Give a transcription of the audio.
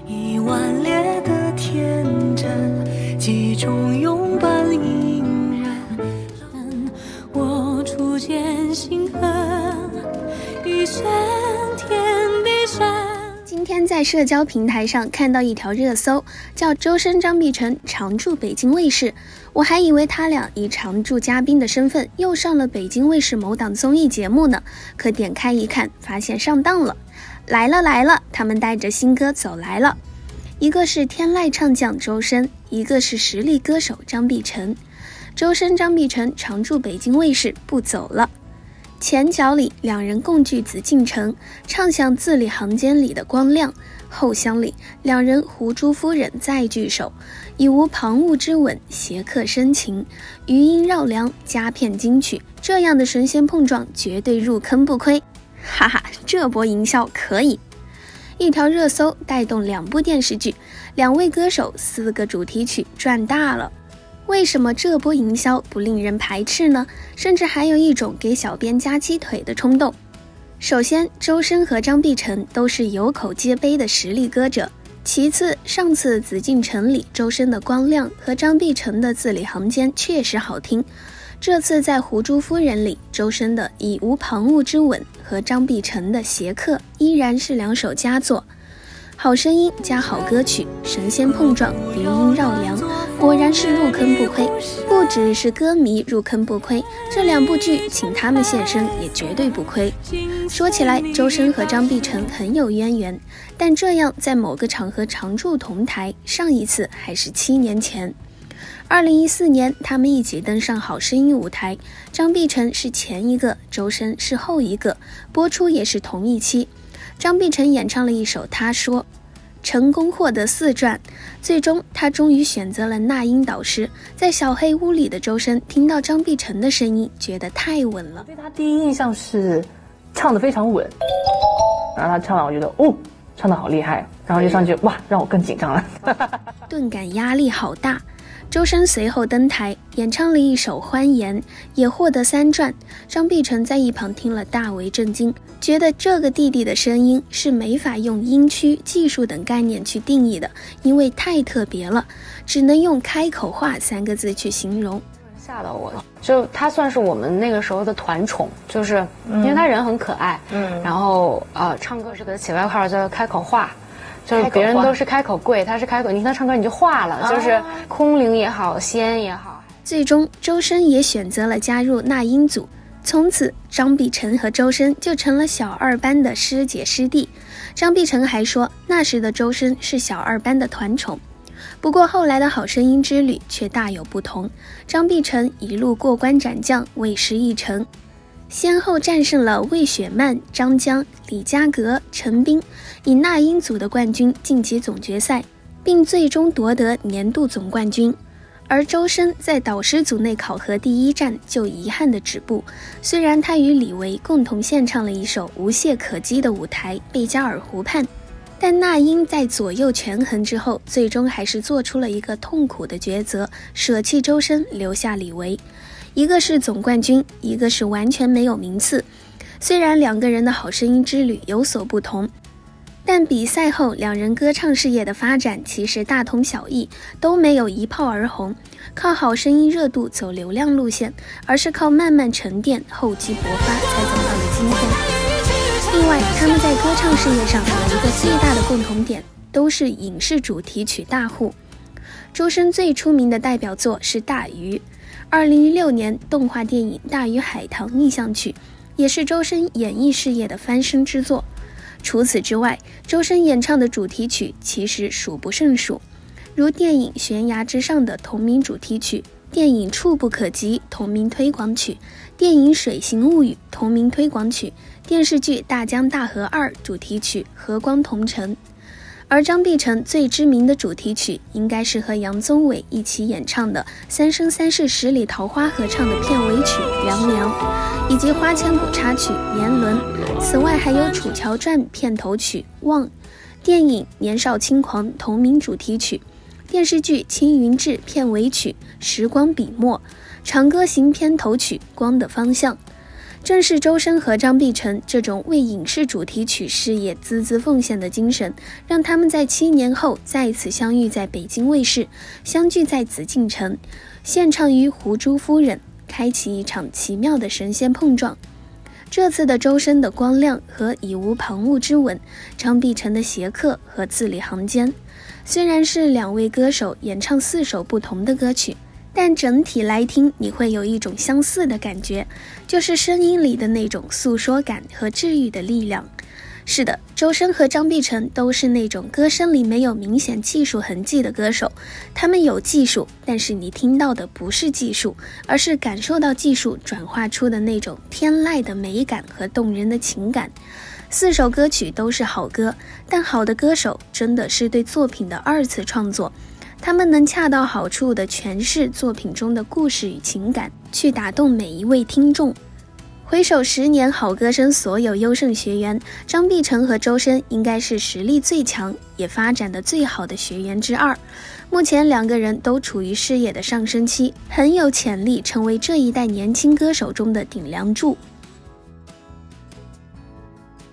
一万列的天真，记忆中永伴隐忍。我初见星河，一线天地山。 今天在社交平台上看到一条热搜，叫周深张碧晨常驻北京卫视，我还以为他俩以常驻嘉宾的身份又上了北京卫视某档综艺节目呢，可点开一看，发现上当了。来了，他们带着新歌走来了，一个是天籁唱将周深，一个是实力歌手张碧晨。周深张碧晨常驻北京卫视不走了。前脚里两人共聚紫禁城，唱响字里行间里的光亮，后厢里两人胡珠夫人再聚首，已无旁骛之吻，谐客深情，余音绕梁，佳片金曲，这样的神仙碰撞绝对入坑不亏。哈哈，这波营销可以。一条热搜带动2部电视剧，2位歌手，4个主题曲，赚大了。为什么这波营销不令人排斥呢？甚至还有一种给小编夹鸡腿的冲动。首先，周深和张碧晨都是有口皆碑的实力歌者。其次，上次紫禁城里周深的光亮和张碧晨的字里行间确实好听。这次在胡珠夫人里，周深的以无旁骛之吻和张碧晨的谐客依然是2首佳作。好声音加好歌曲，神仙碰撞，余音绕梁，果然是入坑不亏。不只是歌迷入坑不亏，这2部剧请他们现身也绝对不亏。说起来，周深和张碧晨很有渊源，但这样在某个场合常驻同台，上一次还是7年前。2014年，他们一起登上好声音舞台，张碧晨是前一个，周深是后一个，播出也是同一期。张碧晨演唱了一首《他说》，成功获得4钻，最终他终于选择了那英导师。在小黑屋里的周深听到张碧晨的声音，觉得太稳了。 对他第一印象是唱得非常稳，然后他唱完我觉得唱得好厉害，然后就上去哇，让我更紧张了， 顿感压力好大。周深随后登台演唱了一首《欢颜》，也获得3钻。张碧晨在一旁听了大为震惊，觉得这个弟弟的声音是没法用音区、技术等概念去定义的，因为太特别了，只能用开口话3个字去形容。 吓到我了，就他算是我们那个时候的团宠，就是因为他人很可爱，然后唱歌是个起外号叫开口话。就是别人都是开口贵，他是开口，你听他唱歌你就化了，就是空灵也好，仙也好。 最终周深也选择了加入那英组，从此张碧晨和周深就成了小2班的师姐师弟。张碧晨还说，那时的周深是小2班的团宠。不过后来的好声音之旅却大有不同，张碧晨一路过关斩将，为师一成，先后战胜了魏雪曼、张江、李佳格、陈斌，以那英组的冠军晋级总决赛，并最终夺得年度总冠军。而周深在导师组内考核第1站就遗憾的止步，虽然他与李维共同献唱了一首无懈可击的舞台《贝加尔湖畔》，但那英在左右权衡之后，最终还是做出了一个痛苦的抉择，舍弃周深，留下李维。一个是总冠军，一个是完全没有名次。虽然2个人的好声音之旅有所不同，但比赛后2人歌唱事业的发展其实大同小异，都没有一炮而红，靠好声音热度走流量路线，而是靠慢慢沉淀，厚积薄发才走到了今天。另外，他们在歌唱事业上有一个最大的共同点，都是影视主题曲大户。周深最出名的代表作是《大鱼》，2016年动画电影《大鱼海棠》逆向曲，也是周深演艺事业的翻身之作。除此之外，周深演唱的主题曲其实数不胜数，如电影《悬崖之上》的同名主题曲，电影《触不可及》同名推广曲，电影《水形物语》同名推广曲，电视剧《大江大河2》主题曲《和光同尘》。而张碧晨最知名的主题曲应该是和杨宗纬一起演唱的《三生三世十里桃花》合唱的片尾曲《凉凉》，以及花千骨插曲《年轮》。此外还有《楚乔传》片头曲《望》，电影《年少轻狂》同名主题曲，电视剧《青云志》片尾曲《时光笔墨》，长歌行片头曲《光的方向》。 正是周深和张碧晨这种为影视主题曲事业孜孜奉献的精神，让他们在7年后再次相遇在北京卫视，相聚在紫禁城，献唱于胡珠夫人，开启一场奇妙的神仙碰撞。这次的周深的光亮和以无旁骛之吻，张碧晨的邪客和字里行间，虽然是2位歌手演唱4首不同的歌曲，但整体来听你会有一种相似的感觉，就是声音里的那种诉说感和治愈的力量。是的，周深和张碧晨都是那种歌声里没有明显技术痕迹的歌手，他们有技术，但是你听到的不是技术，而是感受到技术转化出的那种天籁的美感和动人的情感。4首歌曲都是好歌，但好的歌手真的是对作品的2次创作，他们能恰到好处地诠释作品中的故事与情感，去打动每一位听众。回首10年好歌声所有优胜学员，张碧晨和周深应该是实力最强也发展的最好的学员之2。目前2个人都处于事业的上升期，很有潜力成为这一代年轻歌手中的顶梁柱。